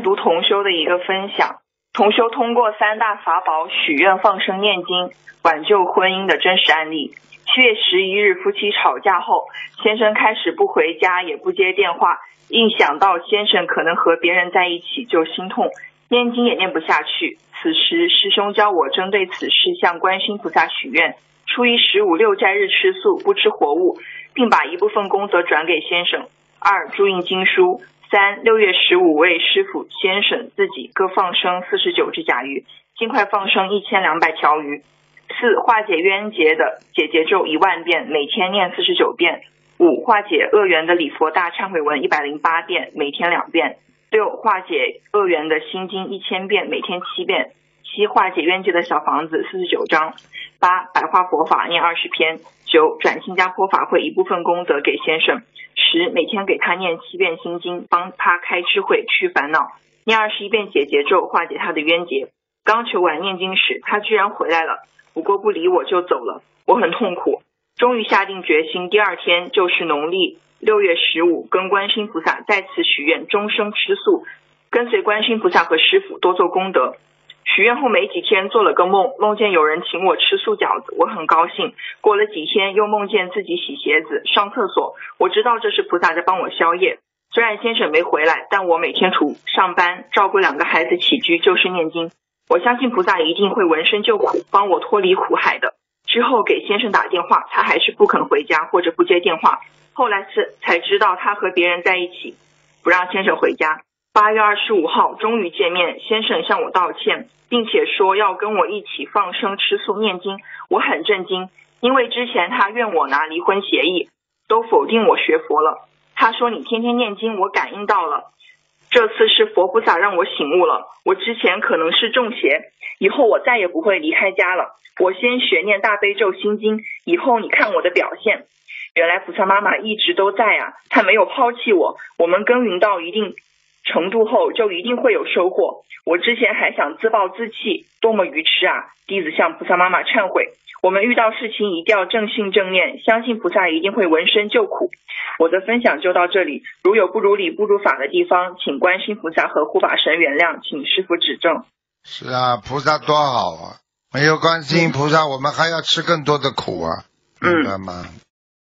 读同修的一个分享。同修通过3大法宝许愿放生念经，挽救婚姻的真实案例。7月11日夫妻吵架后，先生开始不回家也不接电话，一想到先生可能和别人在一起就心痛，念经也念不下去。此时师兄教我针对此事向观世音菩萨许愿，初一十五6斋日吃素，不吃活物，并把一部分功德转给先生。2注印经书。3 6月15为师父、先生自己各放生49只甲鱼，尽快放生1200条鱼。4化解冤结的解结咒10000遍，每天念49遍。5化解恶缘的礼佛大忏悔文108遍，每天2遍。6化解恶缘的心经1000遍，每天7遍。7化解冤结的小房子49章。8白话佛法念20篇。9转新加坡法会一部分功德给先生。10每天给他念7遍心经，帮他开智慧去烦恼。念21遍解结咒，化解他的冤结。刚求完念经时，他居然回来了，不过不理我就走了，我很痛苦。终于下定决心，第2天就是农历6月15，跟观世音菩萨再次许愿终生吃素，跟随观世音菩萨和师父多做功德。许愿后没几天做了个梦，梦见有人请我吃素饺子，我很高兴。过了几天又梦见自己洗鞋子上厕所，我知道这是菩萨在帮我消业。虽然先生没回来，但我每天除上班照顾2个孩子起居就是念经。我相信菩萨一定会闻声救苦，帮我脱离苦海的。之后给先生打电话，他还是不肯回家或者不接电话。后来才知道他和别人在一起，不让先生回家。8月25号终于见面，先生向我道歉，并且说要跟我一起放生吃素念经。我很震惊，因为之前他怨我拿离婚协议，都否定我学佛了。他说你天天念经，我感应到了，这次是佛菩萨让我醒悟了，我之前可能是中邪，以后我再也不会离开家了。我先学念大悲咒心经，以后你看我的表现。原来菩萨妈妈一直都在啊，她没有抛弃我，我们耕耘到一定程度后就一定会有收获。我之前还想自暴自弃，多么愚痴啊！弟子向菩萨妈妈忏悔。我们遇到事情一定要正信正念，相信菩萨一定会闻声救苦。我的分享就到这里，如有不如理不如法的地方，请观世音菩萨和护法神原谅，请师父指正。 是啊，菩萨多好啊！没有观世音菩萨，我们还要吃更多的苦啊，明白吗？